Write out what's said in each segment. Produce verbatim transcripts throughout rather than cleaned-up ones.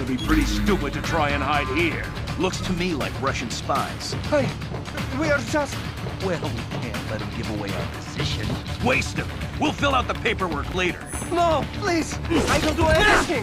be pretty stupid to try and hide here. Looks to me like Russian spies. Hey, we are just... Well, we can't let them give away our position. Waste them. We'll fill out the paperwork later. No, please! I will do anything!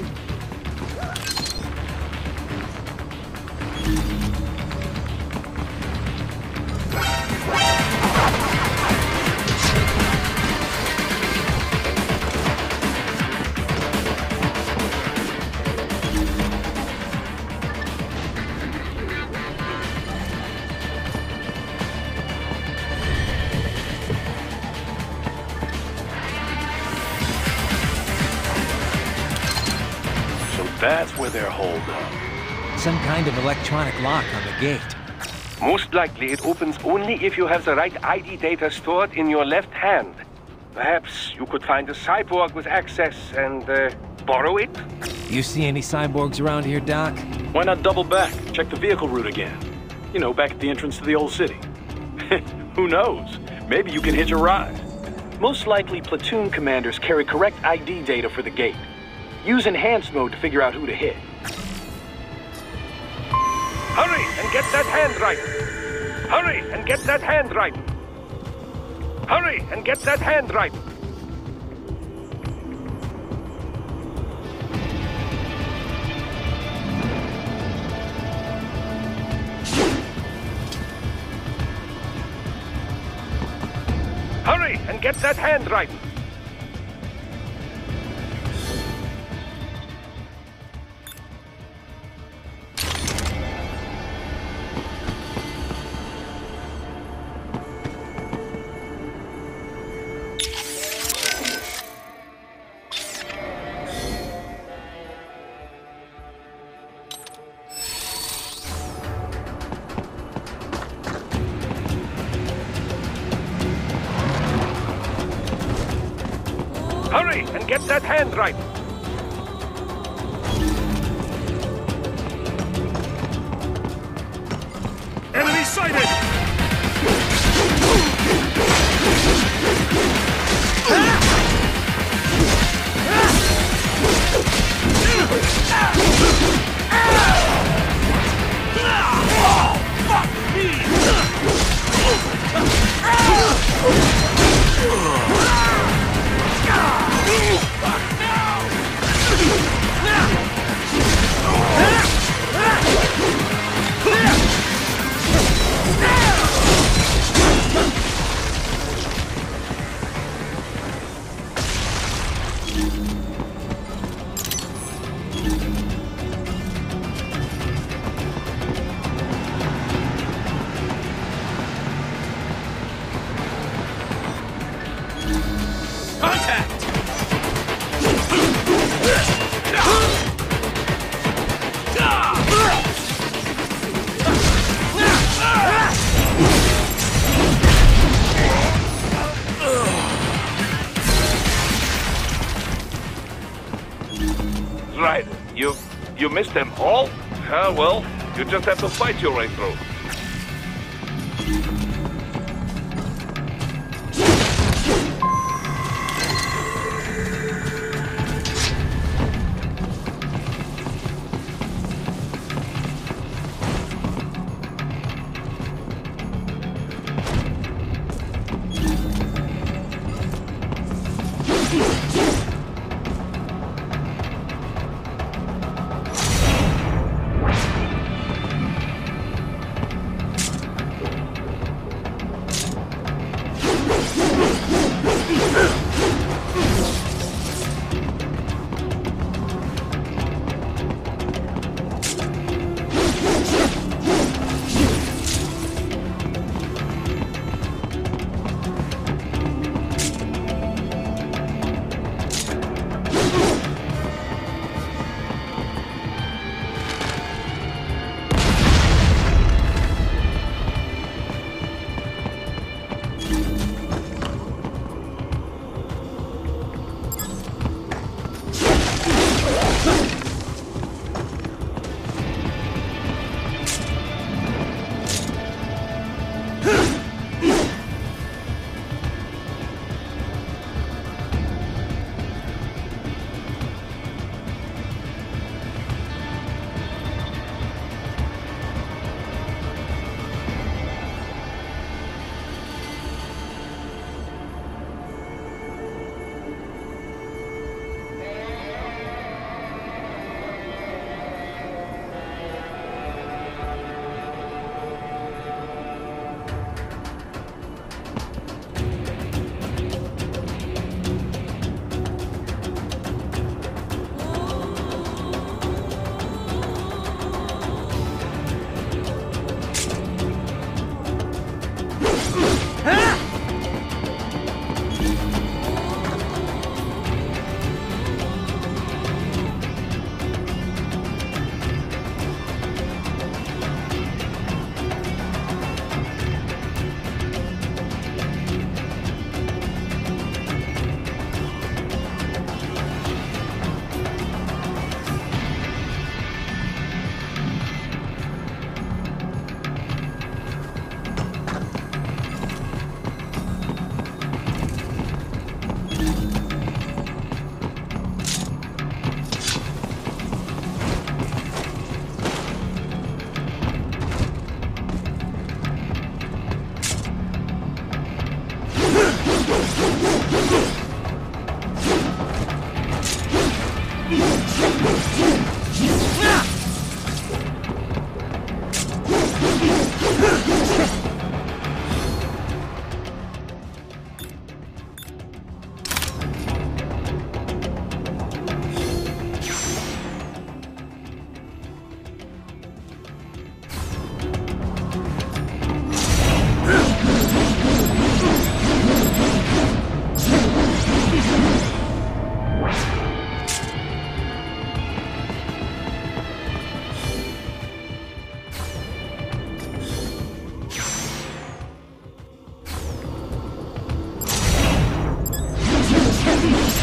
That's where they're holed up. Some kind of electronic lock on the gate. Most likely it opens only if you have the right I D data stored in your left hand. Perhaps you could find a cyborg with access and uh, borrow it? You see any cyborgs around here, Doc? Why not double back? Check the vehicle route again. You know, back at the entrance to the old city. Who knows? Maybe you can hitch a ride. Most likely, platoon commanders carry correct I D data for the gate. Use enhanced mode to figure out who to hit. Hurry and get that hand right! Hurry and get that hand right! Hurry and get that hand right! Hurry and get that hand right! Hurry and get that hand right! Enemy sighted! Right, you you missed them all? Ah, well, you just have to fight your way through.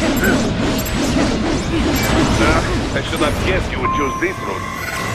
I should have guessed you would choose this route.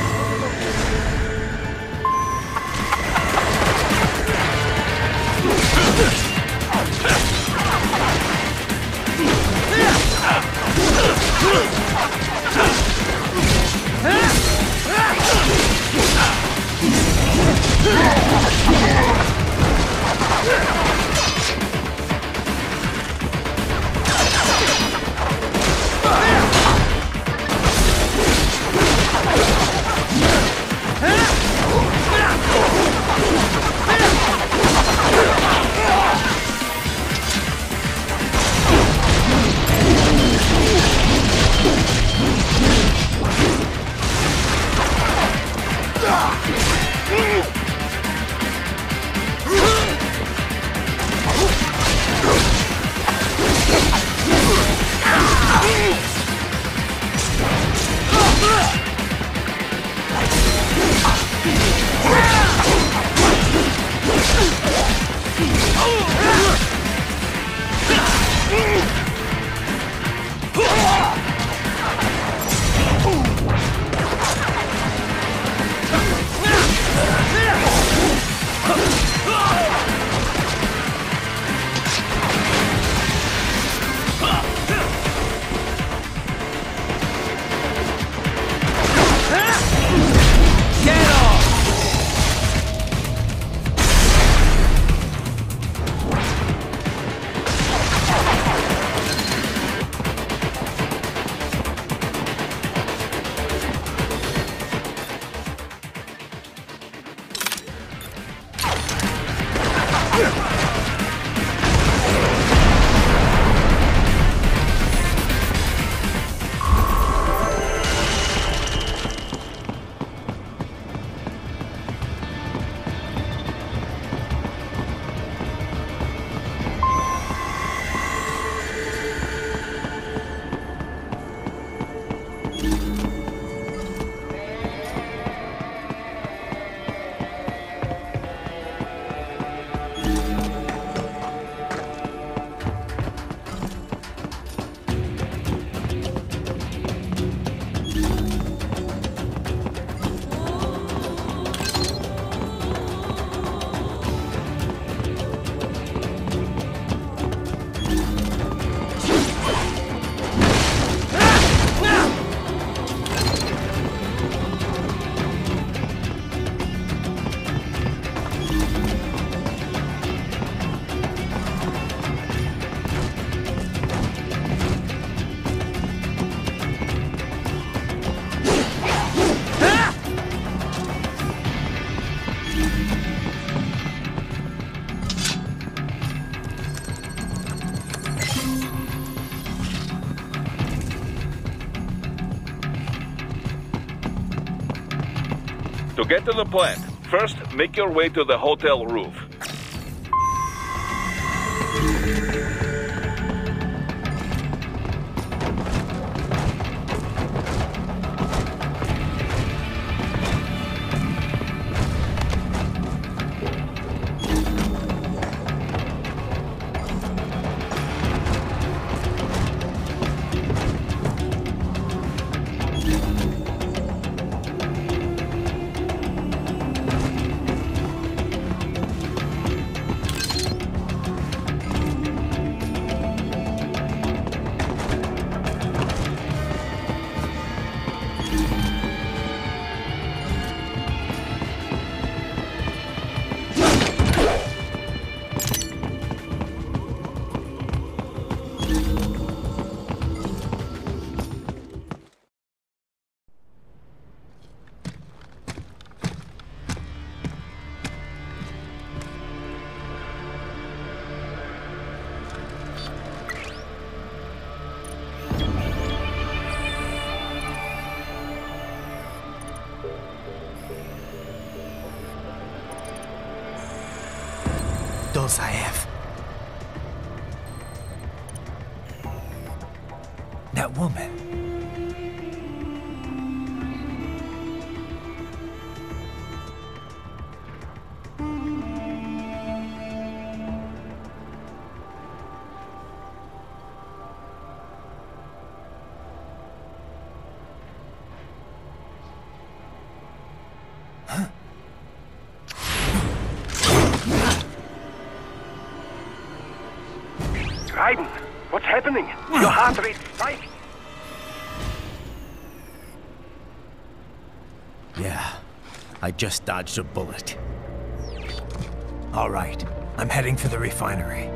To get to the plant, first make your way to the hotel roof. Dolzaev. That woman. Raiden, what's happening? Your heart rate spiked. Yeah, I just dodged a bullet. All right, I'm heading for the refinery.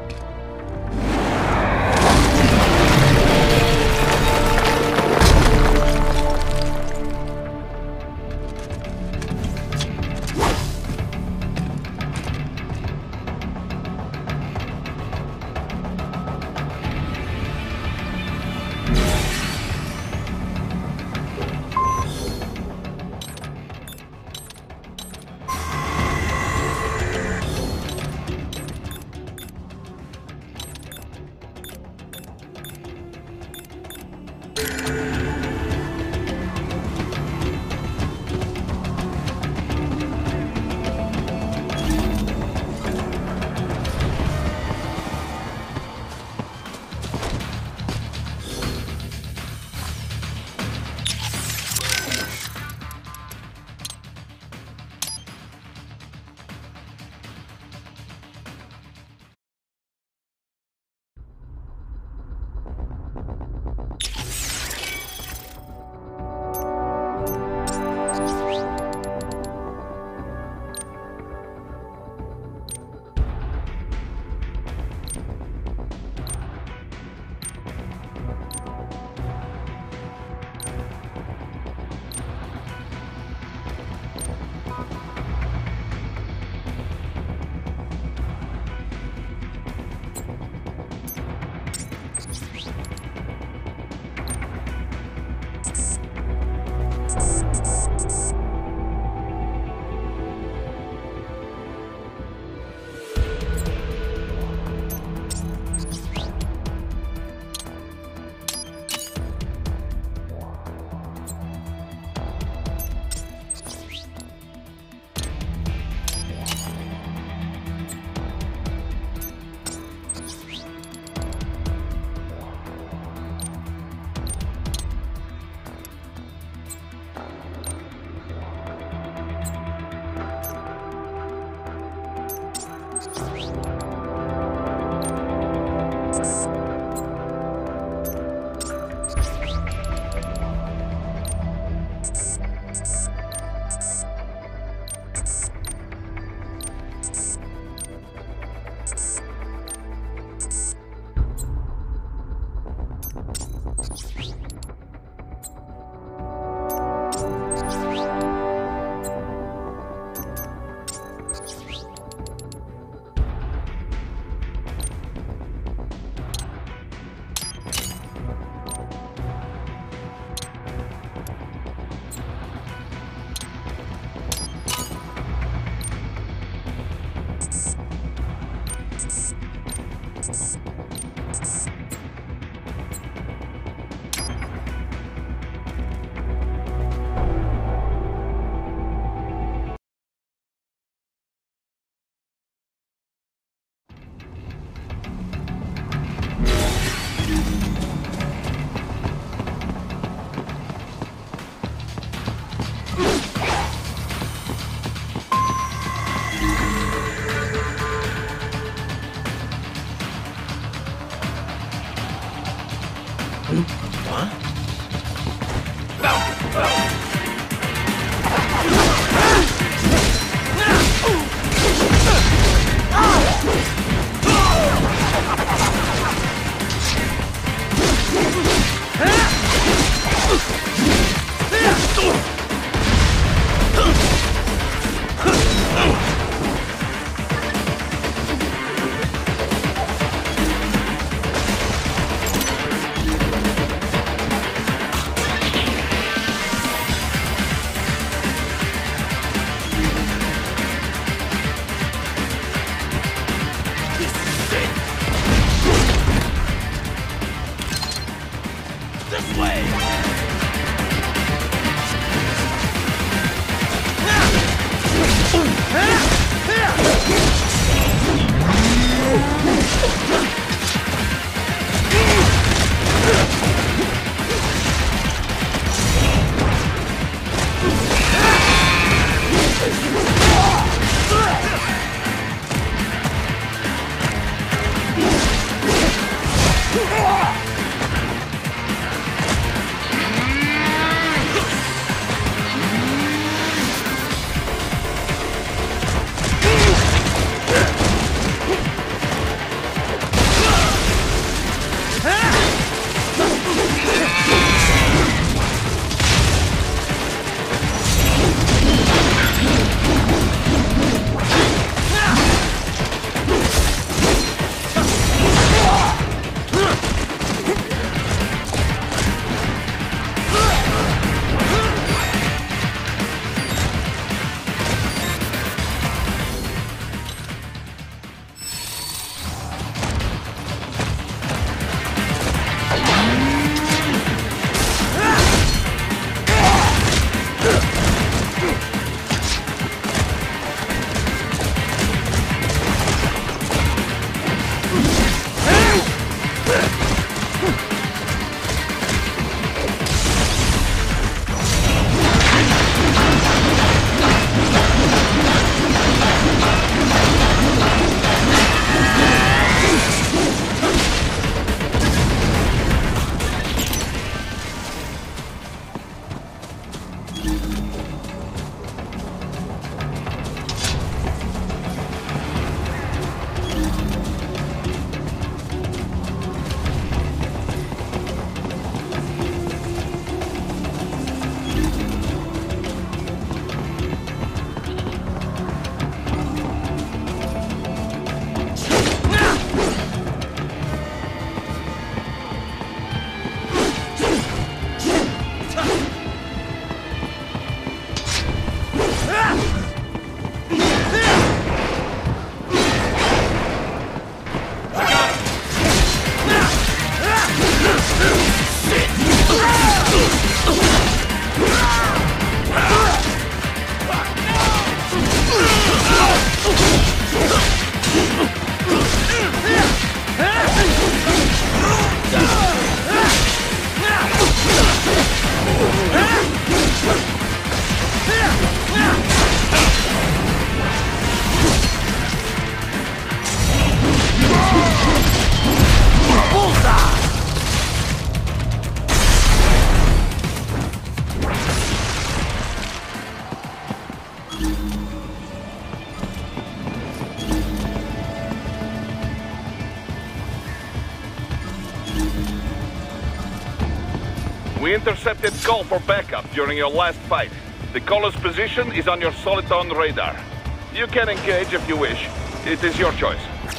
We intercepted call for backup during your last fight. The caller's position is on your Soliton radar. You can engage if you wish. It is your choice.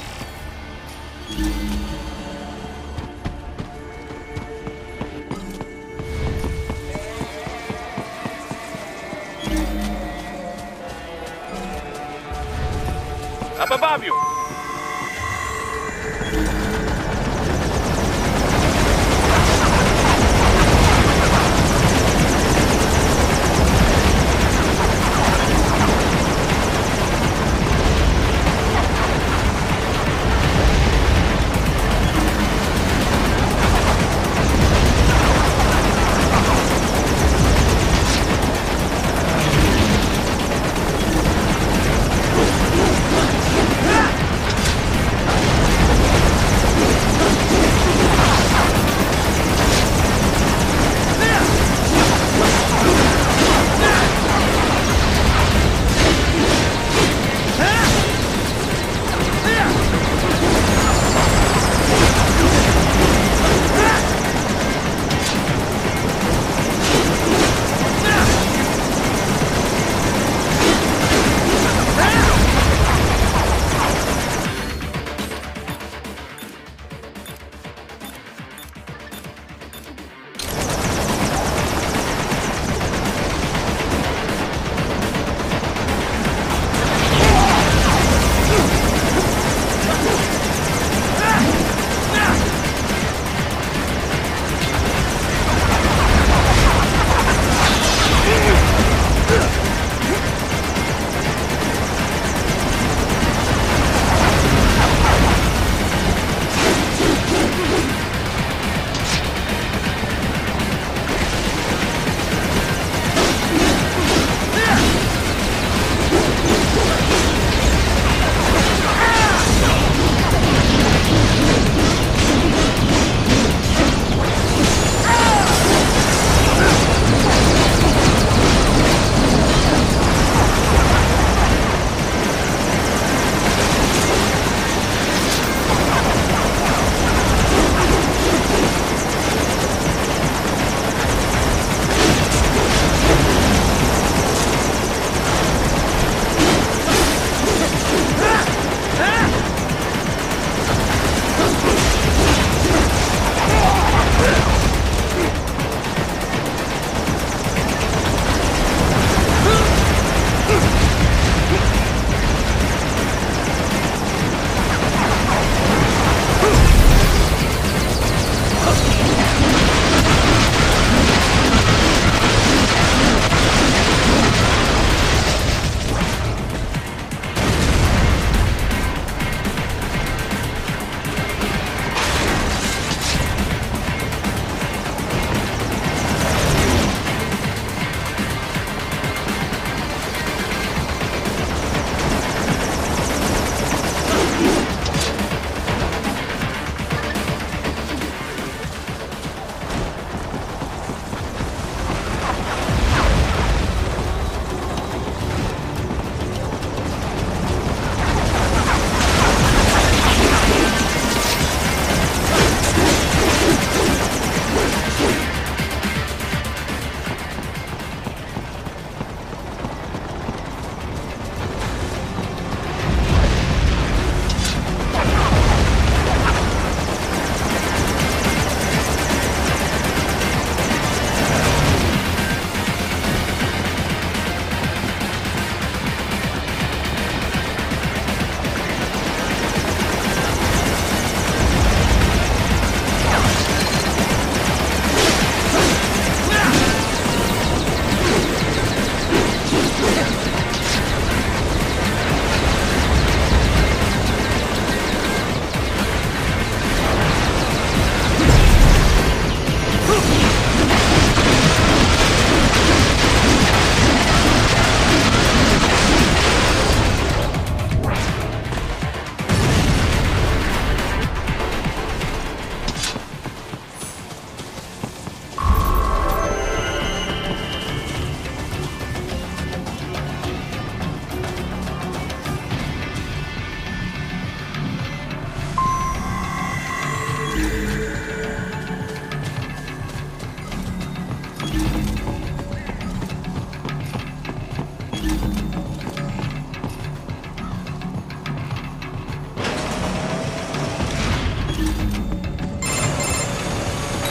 Up above you!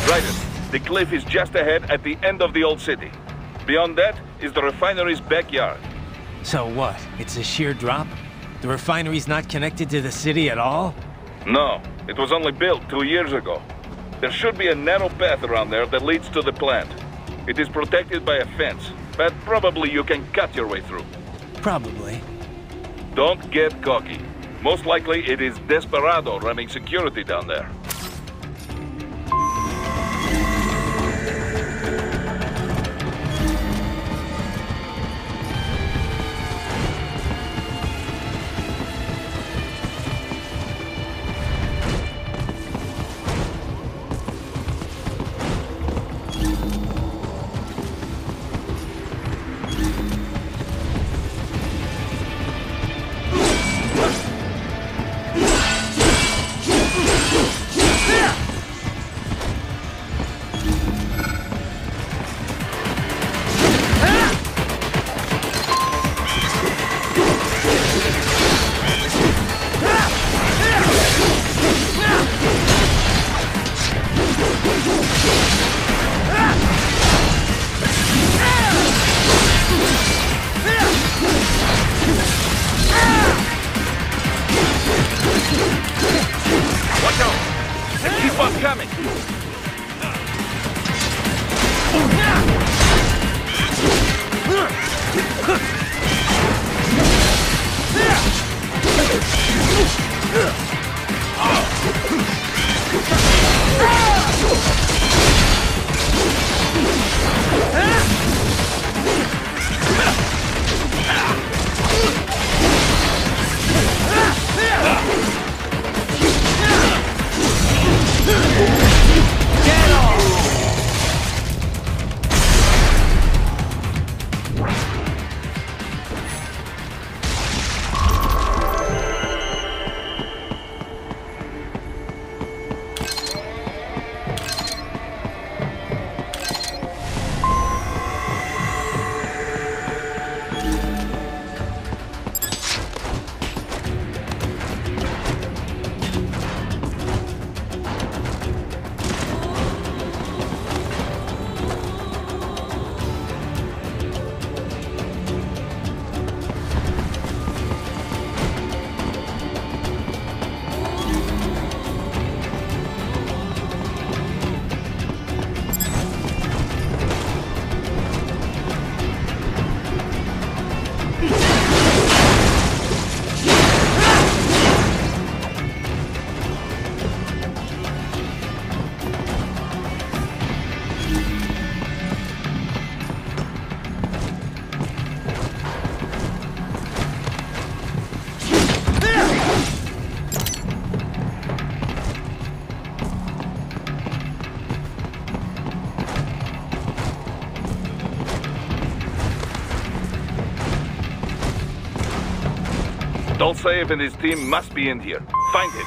Ryder, the cliff is just ahead at the end of the old city. Beyond that is the refinery's backyard. So what? It's a sheer drop? The refinery's not connected to the city at all? No, it was only built two years ago. There should be a narrow path around there that leads to the plant. It is protected by a fence, but probably you can cut your way through. Probably. Don't get cocky. Most likely it is Desperado running security down there. Dolcev and his team must be in here. Find him.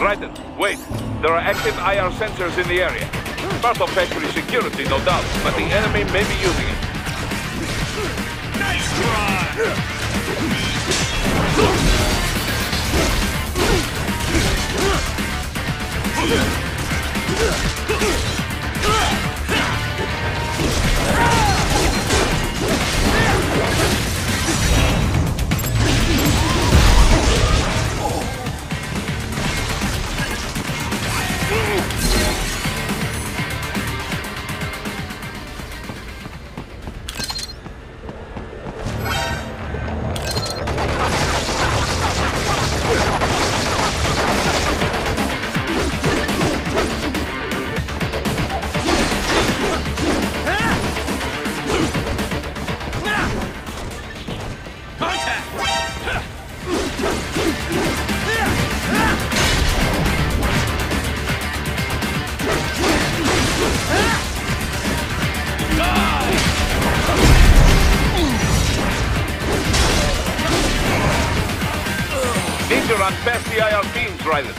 Raiden, wait. There are active I R sensors in the area. Part of factory security, no doubt, but the enemy may be using it. Nice try! Need to run past the I R beams, Raiden.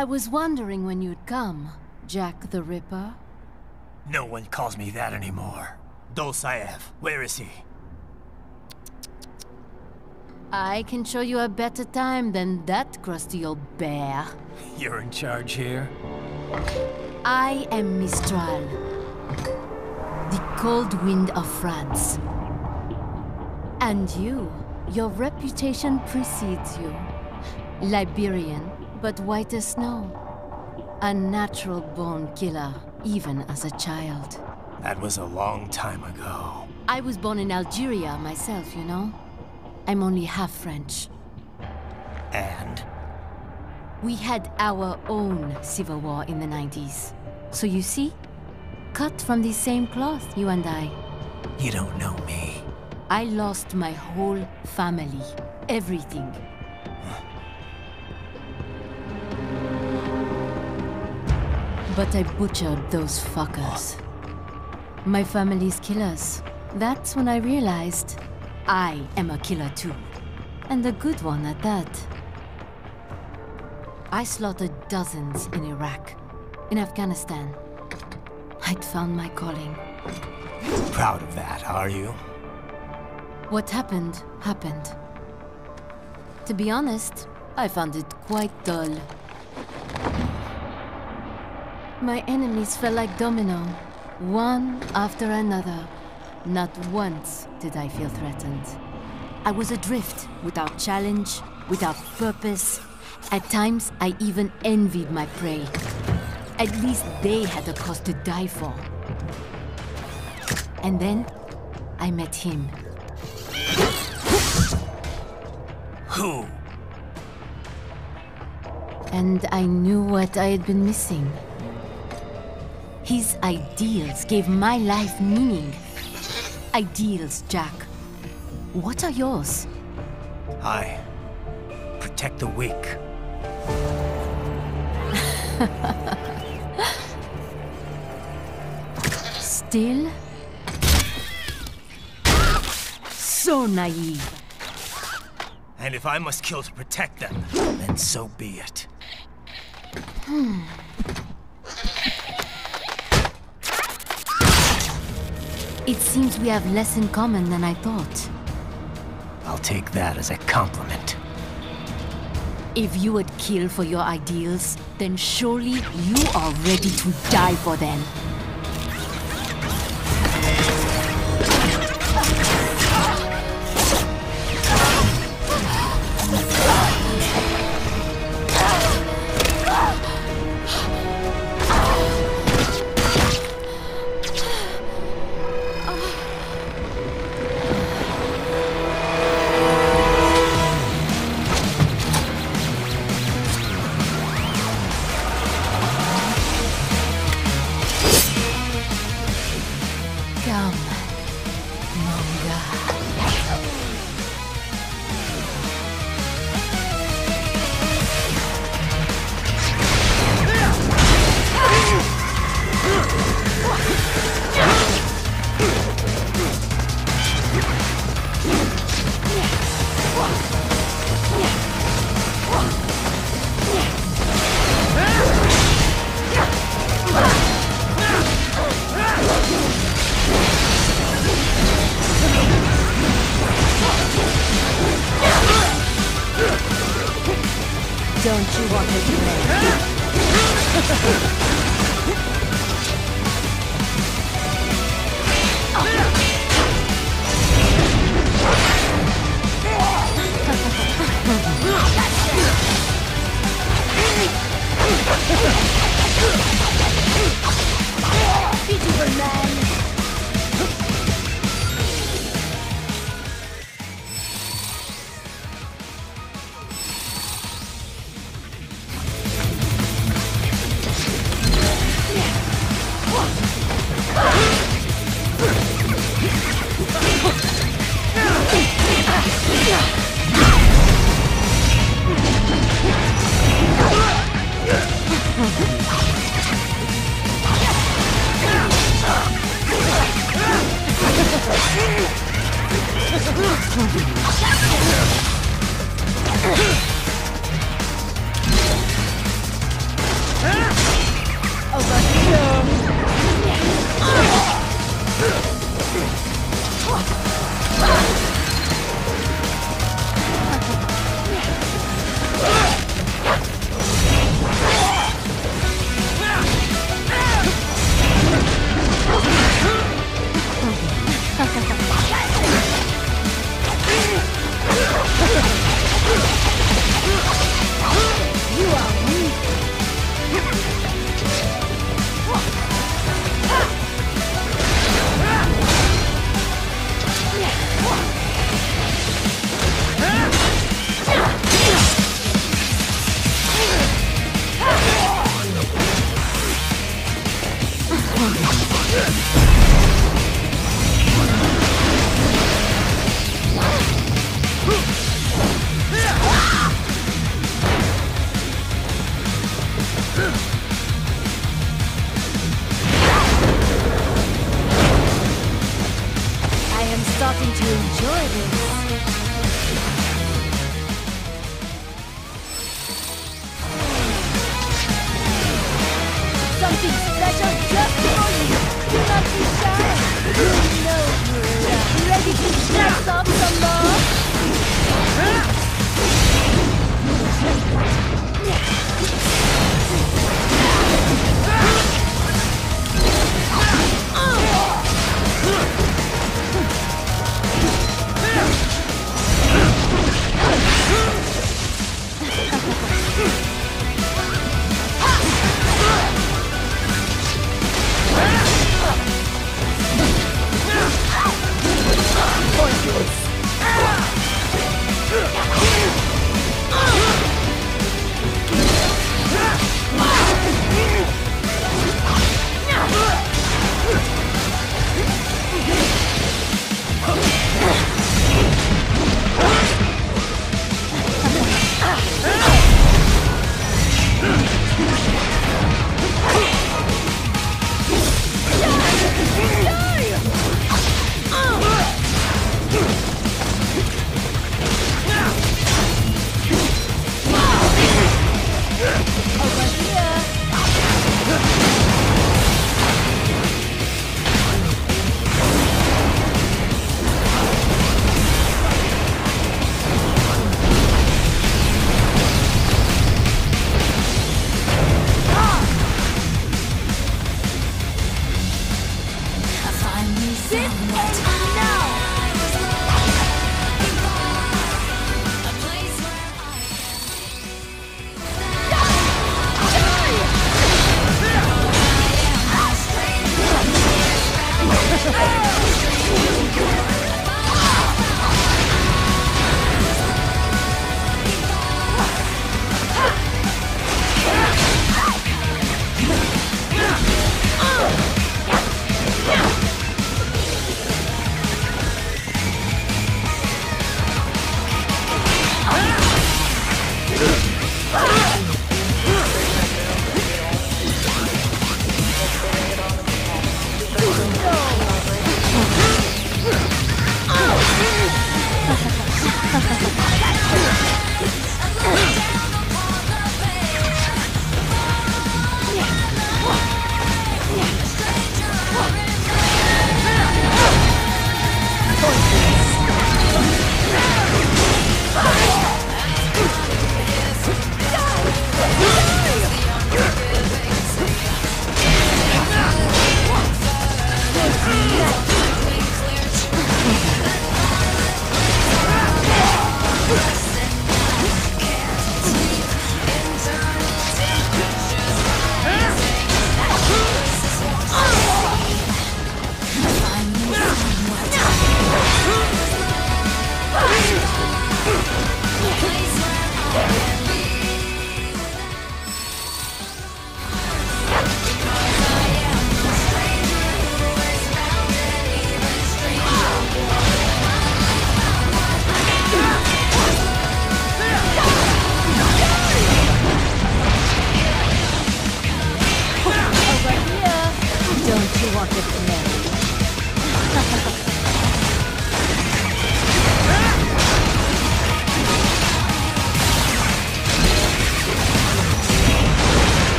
I was wondering when you'd come, Jack the Ripper. No one calls me that anymore. Dolzaev, where is he? I can show you a better time than that crusty old bear. You're in charge here? I am Mistral, the cold wind of France. And you, your reputation precedes you. Liberian, but white as snow. A natural-born killer, even as a child. That was a long time ago. I was born in Algeria myself, you know? I'm only half French. And? We had our own civil war in the nineties. So you see? Cut from the same cloth, you and I. You don't know me. I lost my whole family. Everything. But I butchered those fuckers. My family's killers. That's when I realized I am a killer too. And a good one at that. I slaughtered dozens in Iraq, in Afghanistan. I'd found my calling. Proud of that, are you? What happened, happened. To be honest, I found it quite dull. My enemies fell like domino, one after another. Not once did I feel threatened. I was adrift, without challenge, without purpose. At times, I even envied my prey. At least they had a cause to die for. And then, I met him. Who? And I knew what I had been missing. His ideals gave my life meaning. Ideals, Jack. What are yours? I protect the weak. Still? So naive. And if I must kill to protect them, then so be it. Hmm. It seems we have less in common than I thought. I'll take that as a compliment. If you would kill for your ideals, then surely you are ready to die for them. Don't you want me to play? Beautiful man. Starting to enjoy this. Something special just for you. Do not be shy. You know you're ready to snap up some more.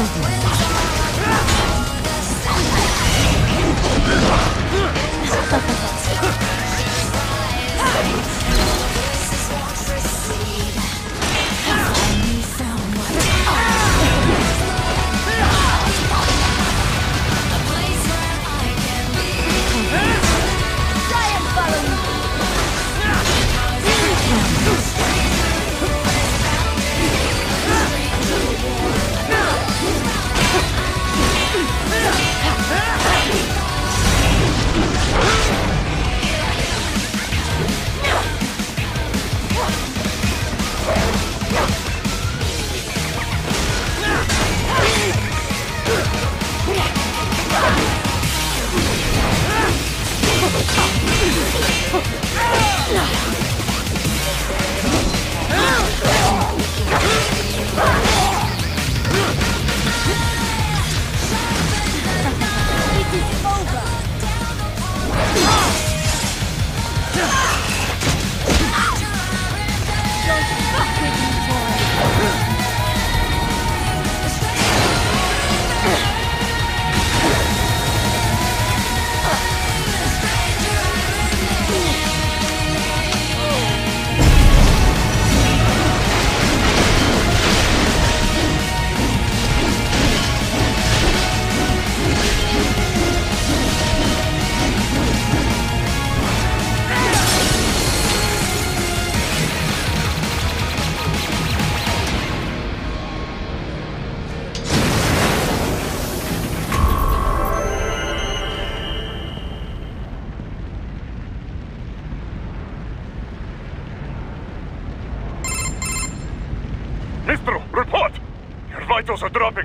Mistro, report! Your vitals are dropping.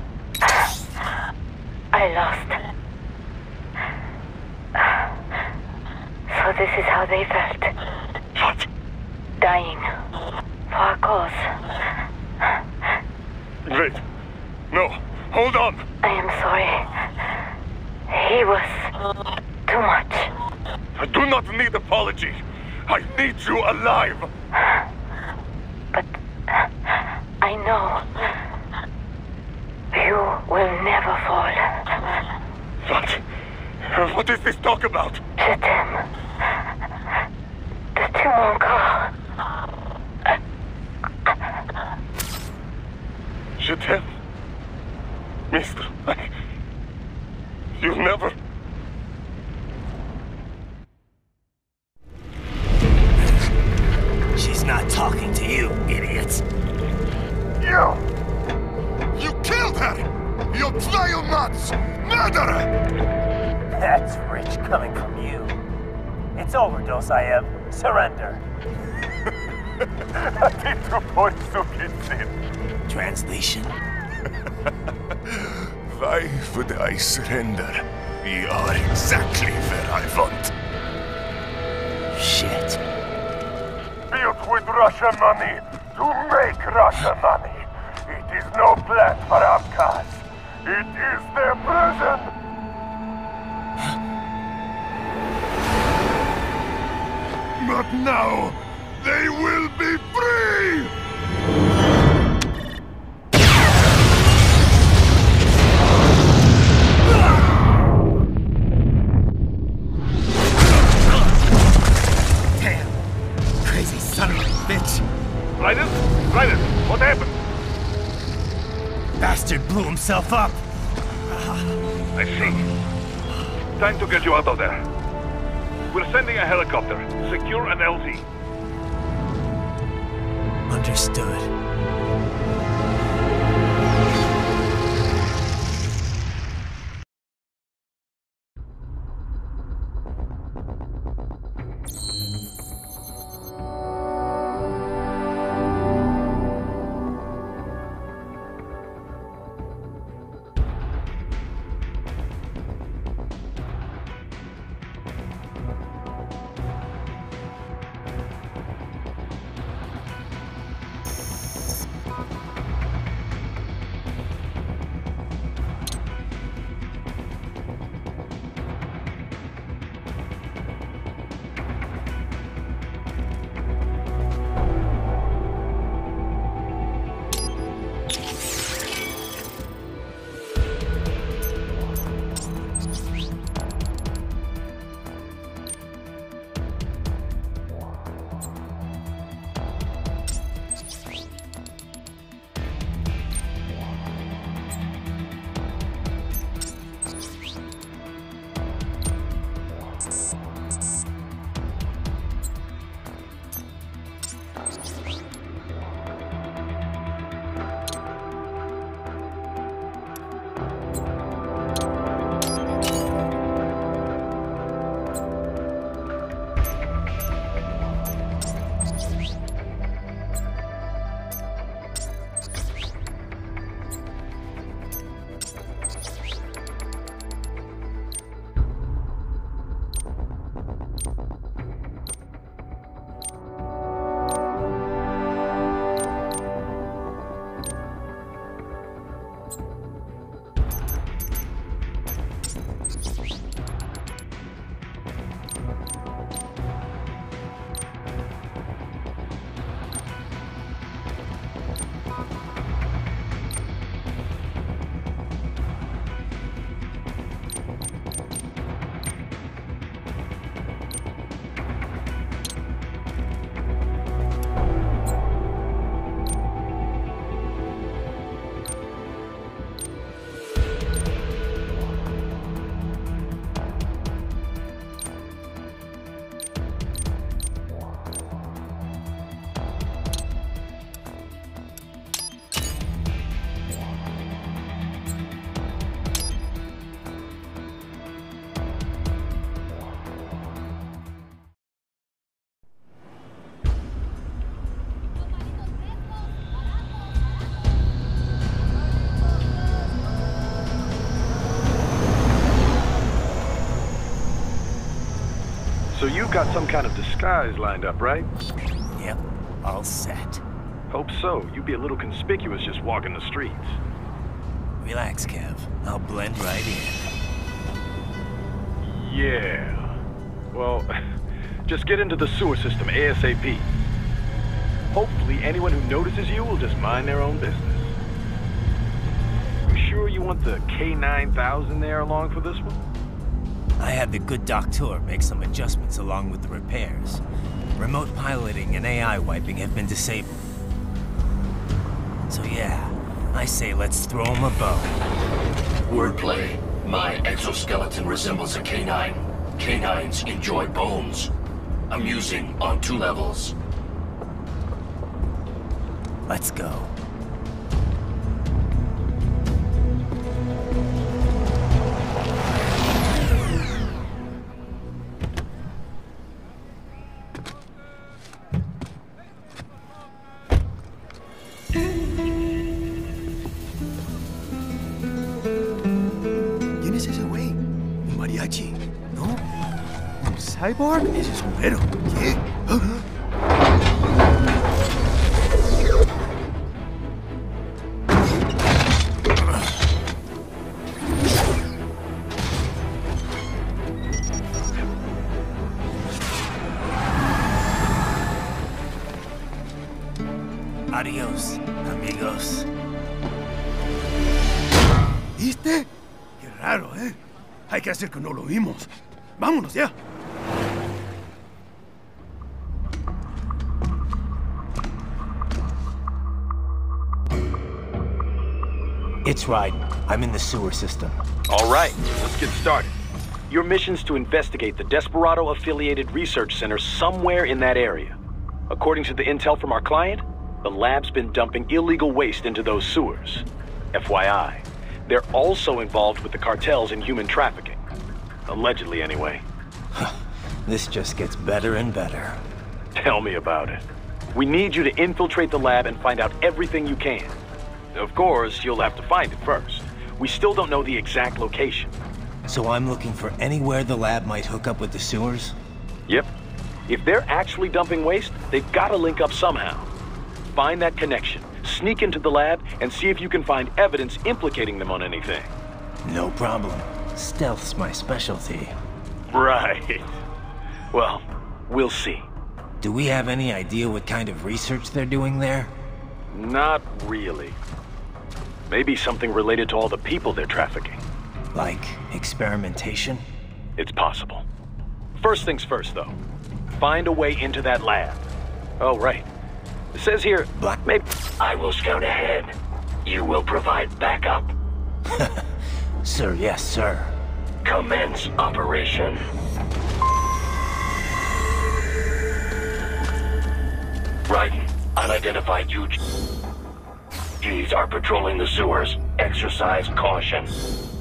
I lost. So this is how they felt. What? Dying. For a cause. Wait. No. Hold on. I am sorry. He was too much. I do not need apology. I need you alive. But I know you will never fall. What? What is this talk about? Je t'aime. De tout mon corps. Je t'aime. Mister, I... You never... She's not talking to you, idiot. You! You killed her! You vile nuts! Murderer! That's rich coming from you. It's overdose, I am. Surrender. Translation. Why would I surrender? We are exactly where I want. Shit. Built with Russian money to make Russian money. It is no plan for Abkhaz. It is their prison. But now, they will be free! Damn! Crazy son of a bitch! Raiden? Raiden, what happened? Bastard blew himself up! I see. Time to get you out of there. We're sending a helicopter. Secure an L Z. Understood. you've got some kind of disguise lined up, right? Yep, all set. Hope so. You'd be a little conspicuous just walking the streets. Relax, Kev. I'll blend right in. Yeah. Well, just get into the sewer system ASAP. Hopefully anyone who notices you will just mind their own business. You sure you want the K nine thousand there along for this one? I had the good doctor make some adjustments along with the repairs. Remote piloting and A I wiping have been disabled. So yeah, I say let's throw him a bone. Wordplay. My exoskeleton resembles a canine. Canines enjoy bones. Amusing on two levels. Let's go. ¿Quién es ese güey? ¿Un mariachi? ¿No? ¿Un cyborg? Ese es sombrero. ¿Qué? Adiós, amigos. ¿Viste? Qué raro, ¿eh? Hay que hacer que no lo vimos. Vámonos ya. It's right. I'm in the sewer system. All right, let's get started. Your mission's to investigate the Desperado-affiliated research center somewhere in that area. According to the intel from our client, the lab's been dumping illegal waste into those sewers. F Y I, they're also involved with the cartels in human trafficking. Allegedly, anyway. This just gets better and better. Tell me about it. We need you to infiltrate the lab and find out everything you can. Of course, you'll have to find it first. We still don't know the exact location. So I'm looking for anywhere the lab might hook up with the sewers? Yep. If they're actually dumping waste, they've got to link up somehow. Find that connection, sneak into the lab, and see if you can find evidence implicating them on anything. No problem. Stealth's my specialty. Right. Well, we'll see. Do we have any idea what kind of research they're doing there? Not really. Maybe something related to all the people they're trafficking. Like experimentation? It's possible. First things first, though. Find a way into that lab. Oh, right. It says here, Black maybe... I will scout ahead. You will provide backup. Sir, yes, sir. Commence operation. Raiden, unidentified U Gs are patrolling the sewers. Exercise caution.